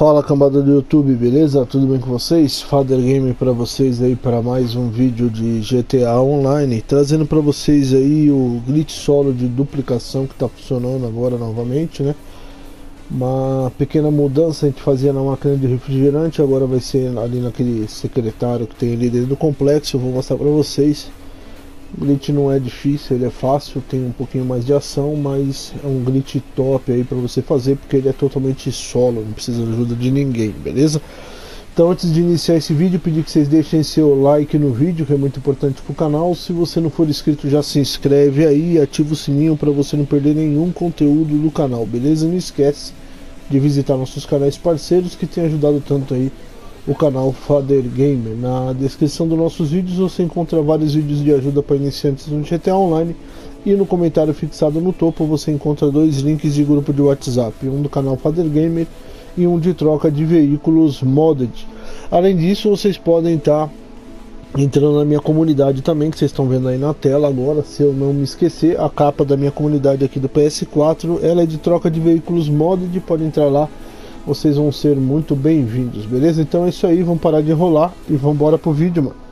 Fala cambada do YouTube, beleza? Tudo bem com vocês? Father Game para vocês aí para mais um vídeo de GTA Online, trazendo para vocês aí o glitch solo de duplicação que está funcionando agora novamente, né? Uma pequena mudança a gente fazia na máquina de refrigerante, agora vai ser ali naquele secretário que tem ali dentro do complexo. Eu vou mostrar para vocês. O glitch não é difícil, ele é fácil, tem um pouquinho mais de ação, mas é um glitch top aí para você fazer, porque ele é totalmente solo, não precisa de ajuda de ninguém, beleza? Então, antes de iniciar esse vídeo, pedir que vocês deixem seu like no vídeo, que é muito importante para o canal. Se você não for inscrito, já se inscreve aí e ativa o sininho para você não perder nenhum conteúdo do canal, beleza? Não esquece de visitar nossos canais parceiros que têm ajudado tanto aí o canal Father Gamer. Na descrição dos nossos vídeos você encontra vários vídeos de ajuda para iniciantes no GTA Online, e no comentário fixado no topo você encontra dois links de grupo de WhatsApp, um do canal Father Gamer e um de troca de veículos modded. Além disso, vocês podem estar entrando na minha comunidade também, que vocês estão vendo aí na tela agora. Se eu não me esquecer, a capa da minha comunidade aqui do PS4, ela é de troca de veículos modded, pode entrar lá. Vocês vão ser muito bem-vindos, beleza? Então é isso aí, vamos parar de enrolar e vamos embora pro vídeo, mano.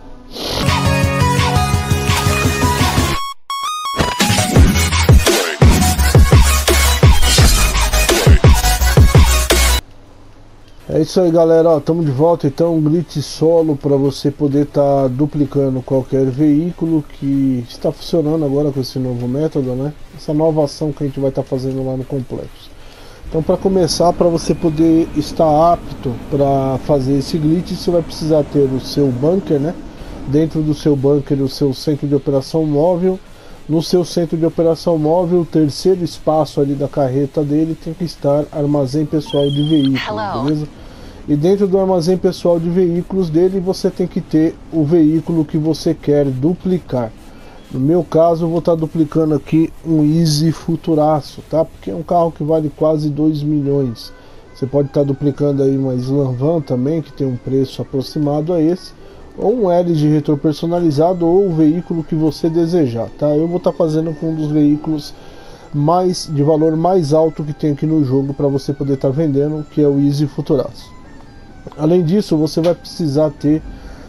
É isso aí, galera, estamos de volta. Então, um glitch solo para você poder estar duplicando qualquer veículo, que está funcionando agora com esse novo método, né? Essa nova ação que a gente vai estar fazendo lá no complexo. Então, para começar, para você poder estar apto para fazer esse glitch, você vai precisar ter o seu bunker, né? Dentro do seu bunker, o seu centro de operação móvel. No seu centro de operação móvel, o terceiro espaço ali da carreta dele tem que estar armazém pessoal de veículos, beleza? E dentro do armazém pessoal de veículos dele, você tem que ter o veículo que você quer duplicar. No meu caso, eu vou estar duplicando aqui um Easy Futuraço, tá? Porque é um carro que vale quase 2 milhões. Você pode estar duplicando aí uma Slam Van também, que tem um preço aproximado a esse, ou um L de retrô personalizado, ou o veículo que você desejar, tá? Eu vou estar fazendo com um dos veículos de valor mais alto que tem aqui no jogo, para você poder estar vendendo, que é o Easy Futuraço. Além disso, você vai precisar ter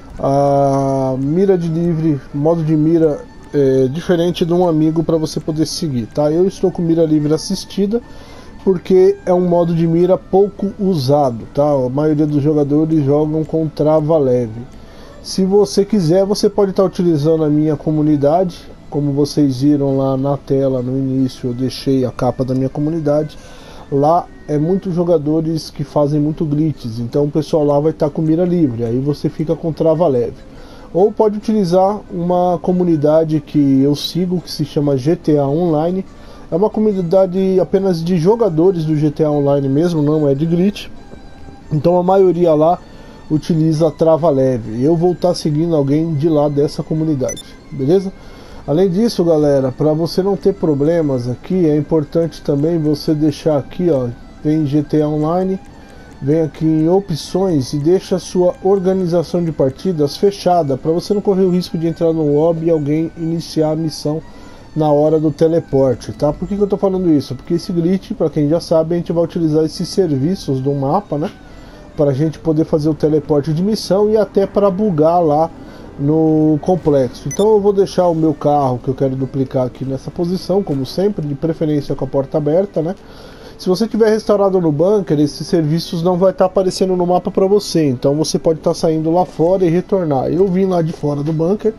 a mira de livre, modo de mira diferente de um amigo, para você poder seguir, tá? Eu estou com mira livre assistida porque é um modo de mira pouco usado, tá? A maioria dos jogadores jogam com trava leve. Se você quiser, você pode estar utilizando a minha comunidade. Como vocês viram lá na tela no início, eu deixei a capa da minha comunidade. Lá é muitos jogadores que fazem muito glitches, então o pessoal lá vai estar com mira livre, aí você fica com trava leve. Ou pode utilizar uma comunidade que eu sigo, que se chama GTA Online. É uma comunidade apenas de jogadores do GTA Online mesmo, não é de glitch. Então a maioria lá utiliza trava leve. Eu vou estar seguindo alguém de lá dessa comunidade, beleza? Além disso, galera, para você não ter problemas aqui, é importante também você deixar aqui, ó, vem GTA Online, vem aqui em opções e deixa a sua organização de partidas fechada, para você não correr o risco de entrar no lobby e alguém iniciar a missão na hora do teleporte, tá? Por que eu tô falando isso? Porque esse glitch, para quem já sabe, a gente vai utilizar esses serviços do mapa, né? Para a gente poder fazer o teleporte de missão e até para bugar lá no complexo. Então eu vou deixar o meu carro que eu quero duplicar aqui nessa posição, como sempre, de preferência com a porta aberta, né? Se você tiver restaurado no bunker, esses serviços não vai estar aparecendo no mapa para você, então você pode estar saindo lá fora e retornar. Eu vim lá de fora do bunker,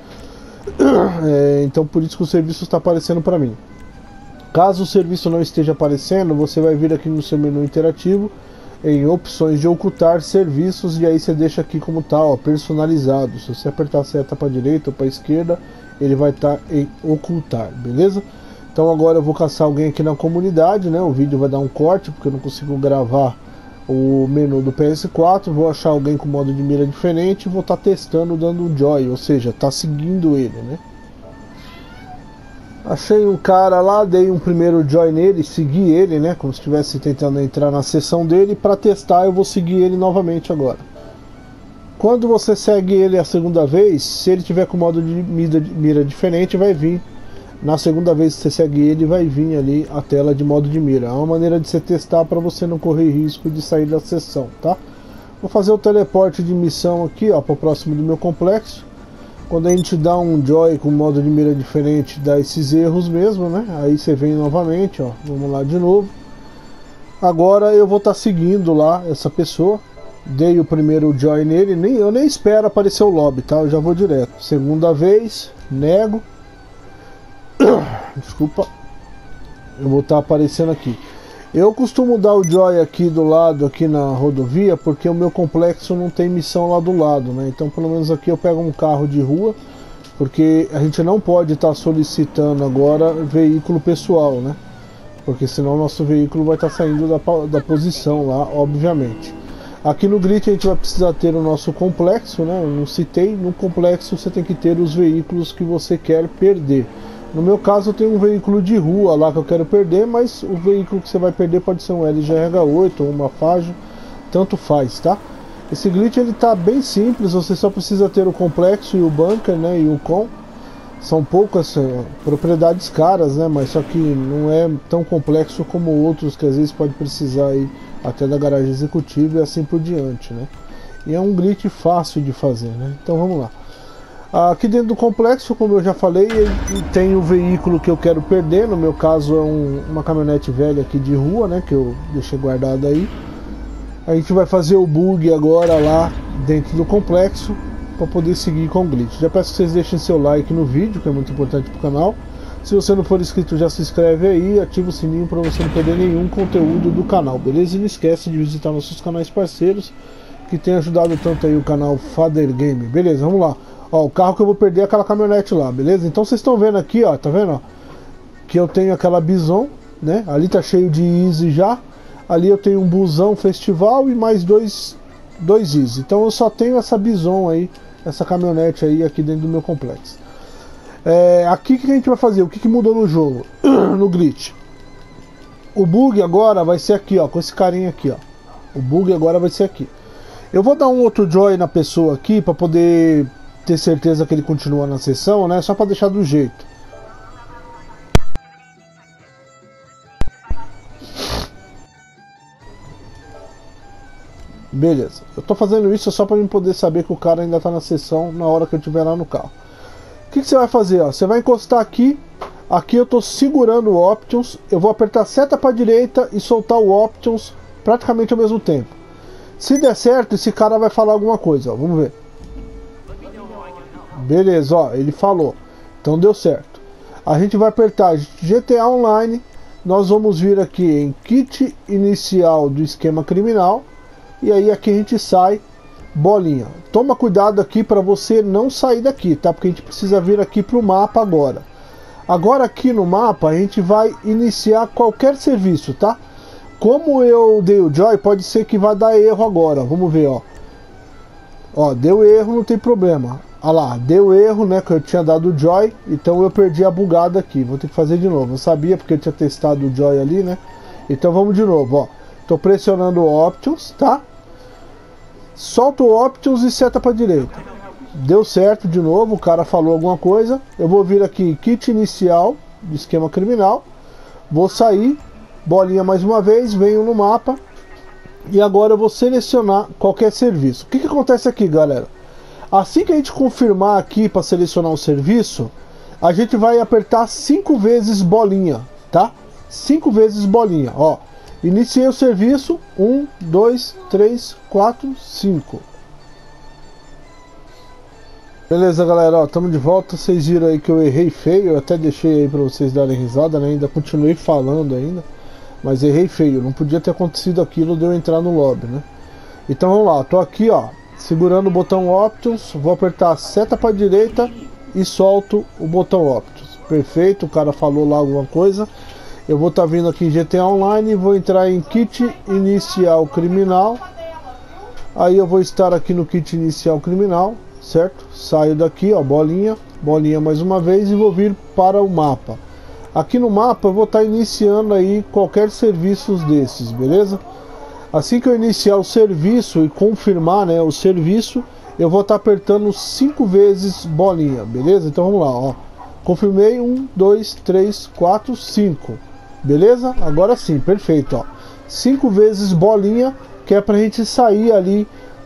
então por isso que o serviço está aparecendo para mim. Caso o serviço não esteja aparecendo, você vai vir aqui no seu menu interativo, em opções de ocultar serviços, e aí você deixa aqui como tal, personalizado. Se você apertar a seta para direita ou para esquerda, ele vai estar em ocultar, beleza? Então agora eu vou caçar alguém aqui na comunidade, né? O vídeo vai dar um corte porque eu não consigo gravar o menu do PS4. Vou achar alguém com modo de mira diferente e vou estar testando, dando um joy, ou seja, tá seguindo ele, né? Achei um cara lá, dei um primeiro join nele, segui ele, né? Como se estivesse tentando entrar na sessão dele. Para testar, eu vou seguir ele novamente agora. Quando você segue ele a segunda vez, se ele tiver com modo de mira diferente, vai vir Na segunda vez que você segue ele, vai vir ali a tela de modo de mira. É uma maneira de você testar para você não correr risco de sair da sessão, tá? Vou fazer o teleporte de missão aqui, ó, para o próximo do meu complexo. Quando a gente dá um joy com modo de mira diferente, dá esses erros mesmo, né? Aí você vem novamente, ó, vamos lá de novo. Agora eu vou estar seguindo lá essa pessoa. Dei o primeiro joy nele, eu nem espero aparecer o lobby, tá? Eu já vou direto. Segunda vez, nego. Desculpa. Eu vou estar aparecendo aqui. Eu costumo dar o joy aqui do lado, aqui na rodovia, porque o meu complexo não tem missão lá do lado, né? Então pelo menos aqui eu pego um carro de rua, porque a gente não pode estar solicitando agora veículo pessoal, né? Porque senão o nosso veículo vai estar saindo da posição lá, obviamente. Aqui no Glitch a gente vai precisar ter o nosso complexo, né? Eu não citei, no complexo você tem que ter os veículos que você quer perder. No meu caso eu tenho um veículo de rua lá que eu quero perder, mas o veículo que você vai perder pode ser um LGRH8 ou uma Fajo, tanto faz, tá? Esse glitch ele tá bem simples, você só precisa ter o complexo e o bunker, né, e o com. São poucas propriedades caras, né, mas só que não é tão complexo como outros que às vezes pode precisar aí até da garagem executiva e assim por diante, né? E é um glitch fácil de fazer, né? Então vamos lá. Aqui dentro do complexo, como eu já falei, tem o veículo que eu quero perder. No meu caso é uma caminhonete velha aqui de rua, né, que eu deixei guardada aí. A gente vai fazer o bug agora lá dentro do complexo para poder seguir com o glitch. Já peço que vocês deixem seu like no vídeo, que é muito importante para o canal. Se você não for inscrito, já se inscreve aí, ativa o sininho para você não perder nenhum conteúdo do canal, beleza? E não esquece de visitar nossos canais parceiros, que tem ajudado tanto aí o canal Father Game. Beleza, vamos lá. Ó, o carro que eu vou perder é aquela caminhonete lá, beleza? Então vocês estão vendo aqui, ó, tá vendo, ó, que eu tenho aquela Bison, né? Ali tá cheio de Easy já. Ali eu tenho um busão festival e mais dois Easy. Então eu só tenho essa Bison aí, essa caminhonete aí aqui dentro do meu complexo. Aqui o que a gente vai fazer? O que mudou no jogo? No glitch. O bug agora vai ser aqui, ó, com esse carinha aqui, ó. O bug agora vai ser aqui. Eu vou dar um outro joy na pessoa aqui para poder ter certeza que ele continua na sessão, né? Só para deixar do jeito. Beleza. Eu tô fazendo isso só para eu poder saber que o cara ainda tá na sessão na hora que eu estiver lá no carro. O que você vai fazer? Ó? Você vai encostar aqui. Aqui eu tô segurando o Options. Eu vou apertar a seta para direita e soltar o Options praticamente ao mesmo tempo. Se der certo, esse cara vai falar alguma coisa, ó. Vamos ver. Beleza, ó, ele falou. Então deu certo. A gente vai apertar GTA Online. Nós vamos vir aqui em kit inicial do esquema criminal. E aí aqui a gente sai bolinha. Toma cuidado aqui para você não sair daqui, tá? Porque a gente precisa vir aqui para o mapa agora. Agora aqui no mapa a gente vai iniciar qualquer serviço, tá? Como eu dei o joy, pode ser que vá dar erro agora. Vamos ver, ó. Ó, deu erro, não tem problema. Olha lá, deu erro, né, que eu tinha dado o joy, então eu perdi a bugada aqui. Vou ter que fazer de novo. Eu sabia porque eu tinha testado o joy ali, né? Então vamos de novo, ó. Tô pressionando o Options, tá? Solta o Options e seta para direita. Deu certo de novo, o cara falou alguma coisa. Eu vou vir aqui, kit inicial do esquema criminal. Vou sair, bolinha mais uma vez, venho no mapa. E agora eu vou selecionar qualquer serviço. O que acontece aqui, galera? Assim que a gente confirmar aqui para selecionar o serviço, a gente vai apertar 5 vezes bolinha, tá? 5 vezes bolinha, ó. Iniciei o serviço, 1, 2, 3, 4, 5. Beleza, galera, ó, estamos de volta. Vocês viram aí que eu errei feio, eu até deixei aí para vocês darem risada, né? Ainda continuei falando ainda, mas errei feio. Não podia ter acontecido aquilo de eu entrar no lobby, né? Então vamos lá, tô aqui, ó, segurando o botão Options, vou apertar a seta para direita e solto o botão Options. Perfeito, o cara falou lá alguma coisa. Eu vou estar vindo aqui em GTA Online e vou entrar em kit inicial criminal. Aí eu vou estar aqui no kit inicial criminal, certo? Saio daqui, ó, bolinha, bolinha mais uma vez e vou vir para o mapa. Aqui no mapa eu vou estar iniciando aí qualquer serviço desses, beleza? Assim que eu iniciar o serviço e confirmar, né, o serviço, eu vou estar apertando 5 vezes bolinha, beleza? Então vamos lá, ó. Confirmei, 1, 2, 3, 4, 5. Beleza? Agora sim, perfeito, ó. 5 vezes bolinha, que é pra gente sair ali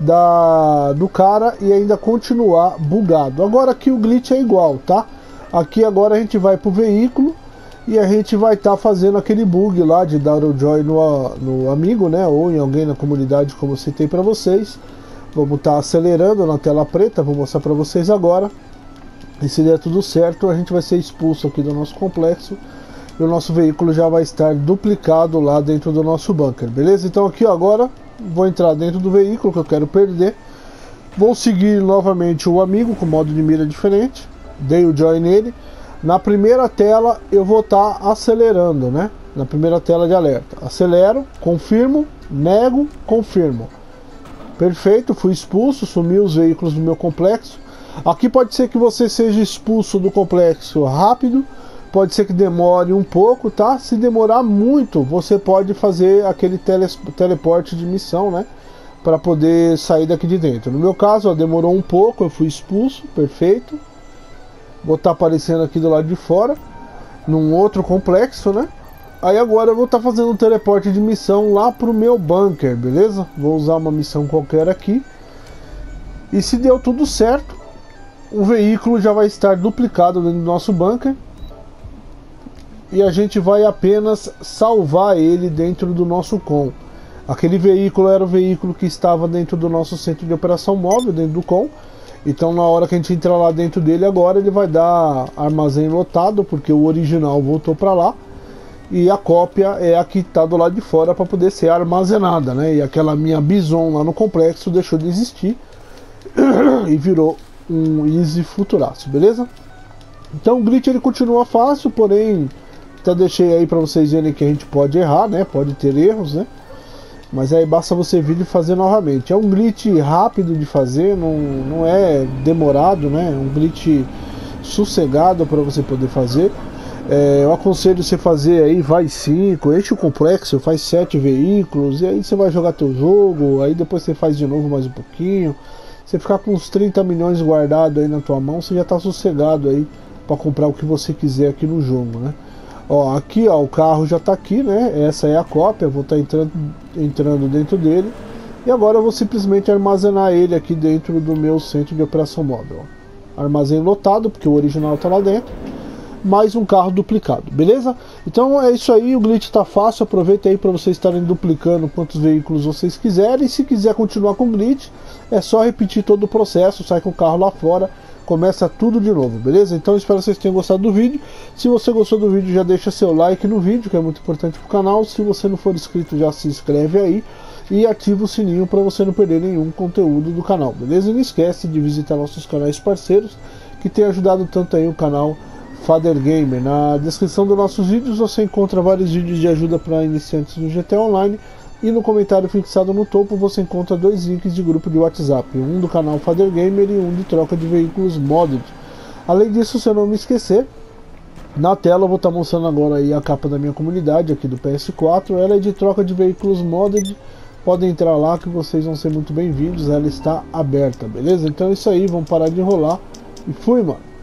do cara e ainda continuar bugado. Agora aqui o glitch é igual, tá? Aqui agora a gente vai pro veículo e a gente vai estar fazendo aquele bug lá de dar o join no amigo, né? Ou em alguém na comunidade, como eu citei pra vocês. Vamos estar acelerando na tela preta, vou mostrar pra vocês agora. E se der tudo certo, a gente vai ser expulso aqui do nosso complexo e o nosso veículo já vai estar duplicado lá dentro do nosso bunker, beleza? Então aqui ó, agora vou entrar dentro do veículo que eu quero perder, vou seguir novamente o amigo com modo de mira diferente, dei o join nele. Na primeira tela eu vou estar acelerando, né? Na primeira tela de alerta, acelero, confirmo, nego, confirmo. Perfeito, fui expulso, sumiu os veículos do meu complexo. Aqui pode ser que você seja expulso do complexo rápido, pode ser que demore um pouco, tá? Se demorar muito, você pode fazer aquele teleporte de missão, né? Para poder sair daqui de dentro. No meu caso, ó, demorou um pouco, eu fui expulso, perfeito. Vou estar aparecendo aqui do lado de fora, num outro complexo, né? Aí agora eu vou estar fazendo um teleporte de missão lá pro meu bunker, beleza? Vou usar uma missão qualquer aqui. E se deu tudo certo, o veículo já vai estar duplicado dentro do nosso bunker e a gente vai apenas salvar ele dentro do nosso com. Aquele veículo era o veículo que estava dentro do nosso centro de operação móvel, dentro do com. Então na hora que a gente entrar lá dentro dele agora, ele vai dar armazém lotado, porque o original voltou para lá e a cópia é a que está do lado de fora para poder ser armazenada, né? E aquela minha Bison lá no complexo deixou de existir e virou um Easy Futuraço, beleza? Então o glitch ele continua fácil, porém até deixei aí para vocês verem que a gente pode errar, né? Pode ter erros, né? Mas aí basta você vir e fazer novamente. É um glitch rápido de fazer, não é demorado, né? É um glitch sossegado para você poder fazer. Eu aconselho você fazer aí, vai 5, enche o complexo, faz 7 veículos, e aí você vai jogar teu jogo, aí depois você faz de novo mais um pouquinho. Você ficar com uns 30 milhões guardado aí na tua mão, você já está sossegado aí para comprar o que você quiser aqui no jogo, né? Ó, aqui ó, o carro já está aqui, né? Essa é a cópia, vou estar entrando dentro dele. E agora eu vou simplesmente armazenar ele aqui dentro do meu centro de operação móvel. Armazém lotado, porque o original está lá dentro. Mais um carro duplicado, beleza? Então é isso aí, o glitch está fácil, aproveita aí para vocês estarem duplicando quantos veículos vocês quiserem. E se quiser continuar com o glitch, é só repetir todo o processo, sai com o carro lá fora, começa tudo de novo, beleza? Então espero que vocês tenham gostado do vídeo. Se você gostou do vídeo, já deixa seu like no vídeo, que é muito importante para o canal. Se você não for inscrito, já se inscreve aí e ativa o sininho para você não perder nenhum conteúdo do canal, beleza? E não esquece de visitar nossos canais parceiros, que tem ajudado tanto aí o canal Father Gamer. Na descrição dos nossos vídeos você encontra vários vídeos de ajuda para iniciantes no GTA Online, e no comentário fixado no topo você encontra 2 links de grupo de WhatsApp, um do canal Father Gamer e um de troca de veículos modded. Além disso, se eu não me esquecer, na tela eu vou estar mostrando agora aí a capa da minha comunidade aqui do PS4, ela é de troca de veículos modded. Podem entrar lá que vocês vão ser muito bem-vindos, ela está aberta, beleza? Então é isso aí, vamos parar de enrolar e fui, mano!